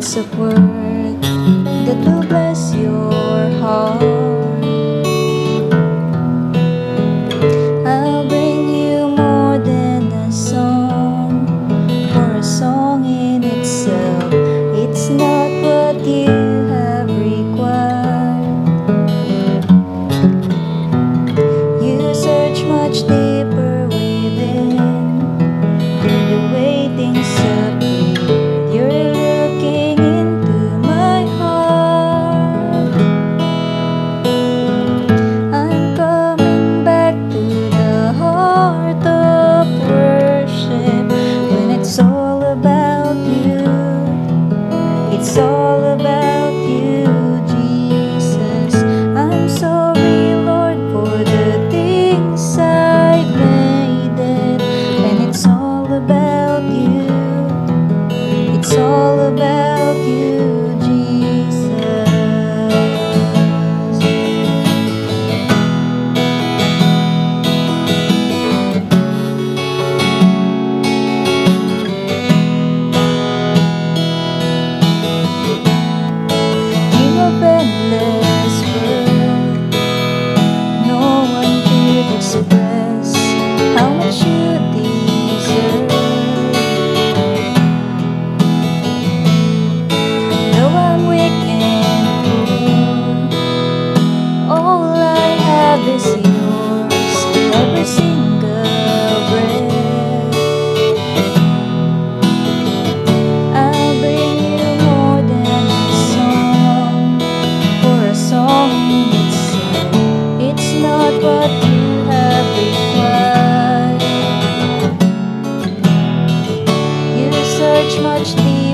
words of worth that will bless your heart. I'll bring you more than a song, for a song in itself, it's not what you have required. You search much deeper within, through the way things appear. You're looking into my heart. I'm coming back to the heart of worship, when it's all about you. It's all about you, Jesus. I'm sorry, Lord, for the things I've made it. And it's all about you. It's all about you, Jesus. You have endless worth. No one could express how much you deserve. Though I'm weak and poor, all I have is yours, every single breath. I'll bring you more than a song, for a song in itself, it's not what you have required. You search much deeper